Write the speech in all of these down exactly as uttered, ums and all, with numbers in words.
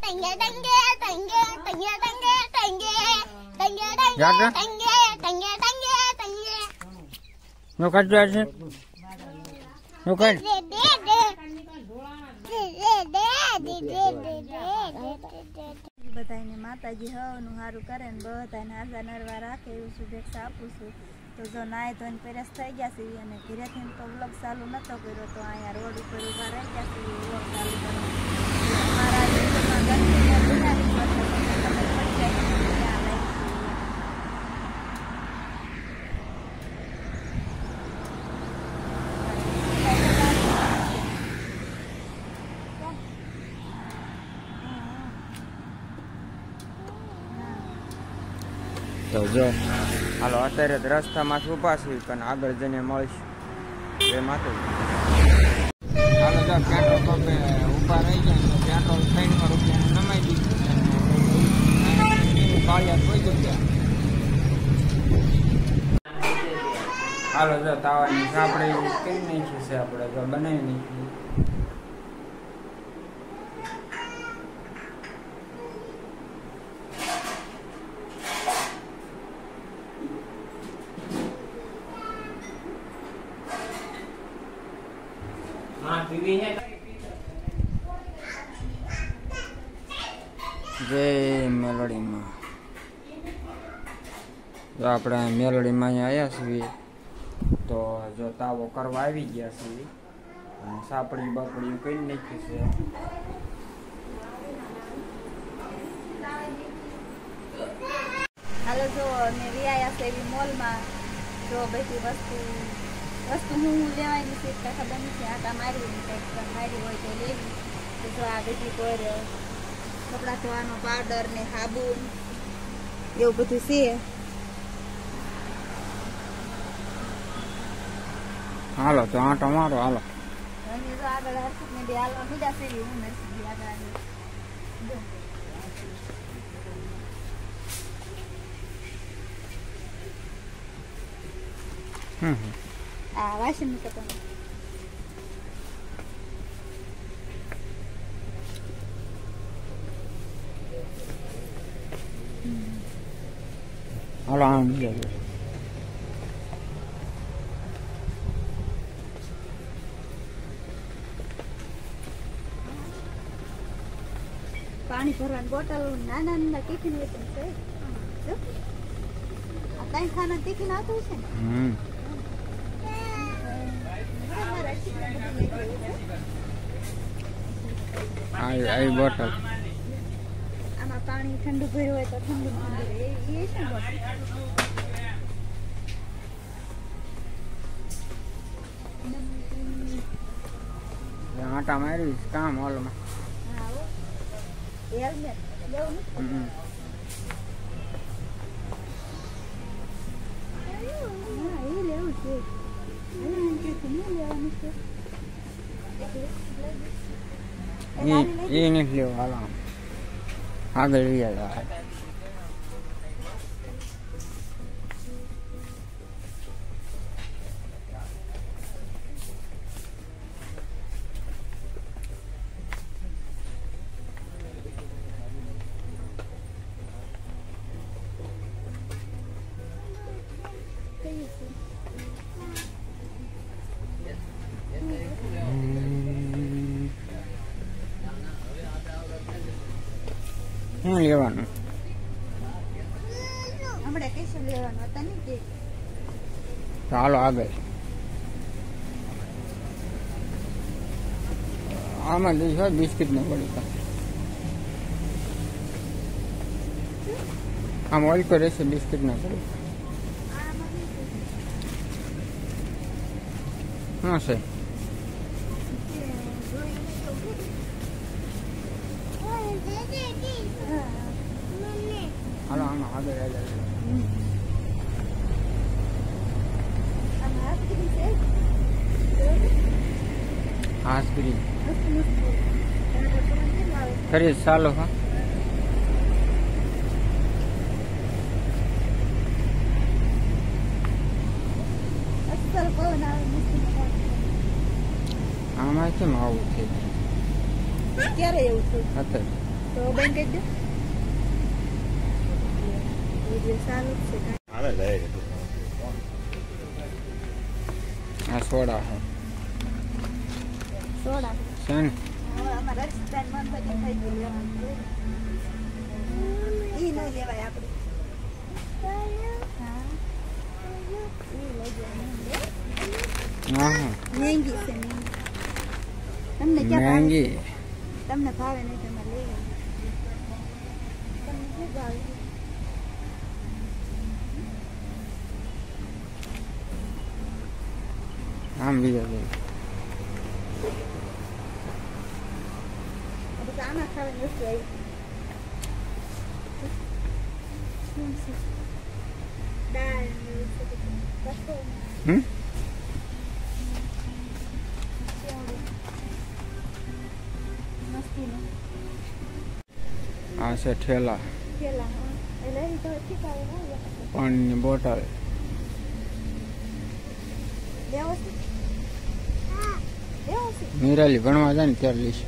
નો કાઢ છે નો કાઢ બધાને માતાજી હવનું સારું કરે ને બધાને હાજર નરવા રાખે એવું શુભેચ્છા આપું છું. તો જો નાય ધોઈને પેરેસ થઈ ગયા છે અને ઘરેથી તો વ્લોગ ચાલુ નતો કર્યો તો અહીંયા રોડ ઉપર ઊભા રહી ગયા છે વ્લોગ ચાલુ કરવા. મારા યુટ્યુબમાં ગંદકીને બનાવી ખબર પડી જાય કે ક્યાં લઈ તો જો હાલો અત્યારે રસ્તામાં ઉભા છે પણ આગળ જઈને મળીશું. એ માથે હાલો જો પેટ્રોલ પંપે ઊભા રહી ગયા પેટ્રોલ ત્રણસો રૂપિયા નમાઈ દીધું કાળિયા કોઈ જગ્યા. હાલો જો તાવાની સાપડે કેમ નાખી છે આપણે જો બનાવી નાખી. જય મેલોડીમાં જો આપણે મેલોડીમાં અહીંયા આવ્યા છીએ તો જો તાવો કરવા આવી ગયા છીએ અને સાપડી બાપડી કઈ નાખી છે. હાલો જો અમે વ્યાયા છે એવી મોલમાં જો બધી વસ્તુ વસ્તુ હું હું લેવાની છે તો ખબર નથી આટા મારી કંઈક મારી હોય તો લેવી. તો જો આ બધી કોઈ કપડાં ધોવાનો પાવડર ને સાબુન એવું બધું છે. હાલો તો આંટો મારો હાલો. અને જો આગળ હર્ષિત ને બે હાલવા મીડા છે હું નથી આગળ આવી. હમ આ વાસણ મૂકો તમે. હાલો આમ જાય પાણી ભરવાની બોટલ નાના નાના ટિફિન વેચન છે. આ કઈ ખાના ટિફિન આવતું છે ને. હમ આવી આવી બોટલ આમાં પાણી ઠંડુ ભર્યું હોય તો ઠંડુ ઠંડુ એ એ છે બોટલ. આટા મારી કામ હોલમાં. હા હેલ્મેટ લેવું નથી. હા એ લેવું છે. એ નથી લેવું હાલો આગળ લઈ આવ્યા. શું લેવાનું હમણાં કેશું લેવાનું હતા ને કે ચાલો આગળ આમાં લઈશ બિસ્કિટ ને પડી આમ ઓઇલ પર રહેશે બિસ્કિટ ના પડી હા છે. હાલો આમાં આગળ આગળ આઈસ્ક્રીમ ખરી ચાલો હા આમાં કેમ આવું છે ક્યારે એવું થયું અત્યારે તો બેન કહી દો વિડીયો સારું જ છે આવે જાય આ સોડા છે સોડા છે ને હવે અમારા રસ્તામાં મન પછી થઈ ગયું લેવાનું ઈ ન લેવાય આપણે હા ઈ લઈ જવાનું હા હા મહેંગી છે મહેંગી તમને ક્યાં ભાવે મહેંગી તમને ભાવે નહીં તમારે લઈ લેવું તમને શું ભાવે આમ બીજા બે પછી આમાં ખાવાની વસ્તુ આવી શું છે દાળ ને એવું છે બધું. કઠોળ હમ મસ્તીનું આ છે ઠેલા પેલા હા એટલે એ તો ઠીક આવે ને પાણીની બોટલ લેવો છે હા લેવો છે નિરાલી ભણવા જાય ને ત્યારે લઈશ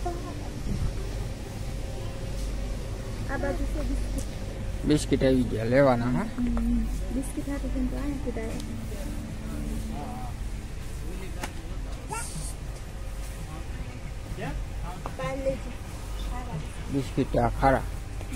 આ બાજુ છે બિસ્કિટ બિસ્કિટ આવી ગયા લેવાના હા બિસ્કિટ હાથે કેમ તો આને કીધા કાલ લેજો બિસ્કિટ આ ખારા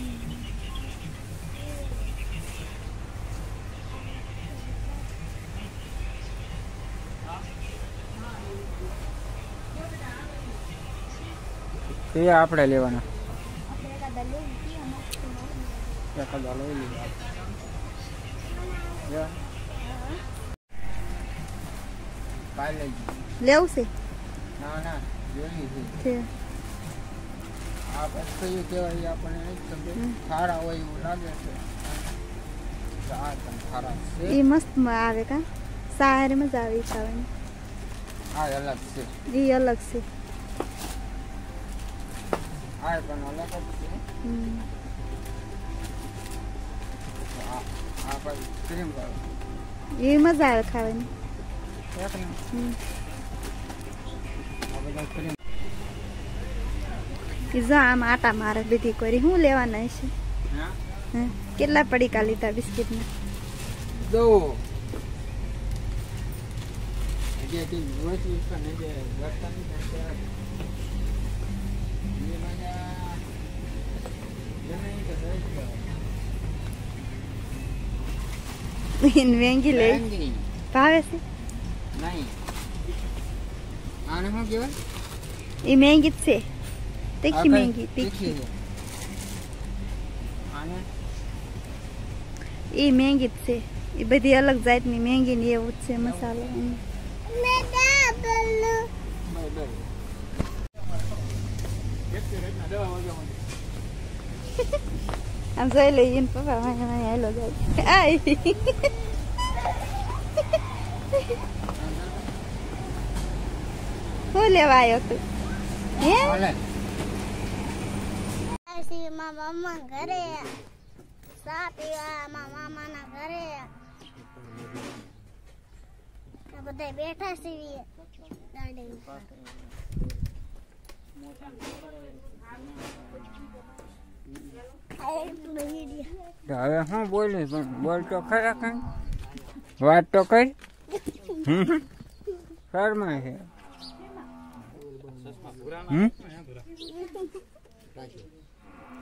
એ આપણે લેવાના આપણે એકાદા લઈ લીધી મસ્ત એકાદા લઈ લીધા કાલે લેવું છે ના ના જોઈ છે આ પછી કહેવાય આપણને નહીં ખબર ખારા હોય એવું લાગે છે આ પણ ખારા છે એ મસ્ત આવે કા સારે મજા આવે ઈ ખાવાની આ અલગ છે એ અલગ છે આ પણ અલગ જ છે હમ. આ આ પછી ક્રીમ વાળું એ મજા આવે ખાવાની એક ને હમ. આ બધા ક્રીમ ઈ જો આમ આટા મારે લીધી કરી હું લેવાના હશે હા હે કેટલા પડીકા લીધા બિસ્કિટના દો જે જે રોજ પણ જે વર્તન છે એ મજા જને કે ઈન વેંગી લે નહીં ભાવે છે આને શું કહેવાય એ મહેંગી જ છે તીખી આ કઈ? મહેંગી તીખી છે. આને એ મહેંગી જ છે એ બધી અલગ જાતની મહેંગી ને એવું જ છે મસાલો હમ. બરાબર આમ જોઈ લઈએ ને પપ્પા વાંહે વાંહે હાલો જાય આય શું લેવા આવ્યો તું હે હાલે મારા મામા ઘરે સા પીવા મારા મામાના ઘરે આ બધા બેઠા છીએ ગાડી ઉપર હવે હું બોલીશ પણ બોલ તો ખરા કઈ વાત તો કઈ શર્મા છે હમ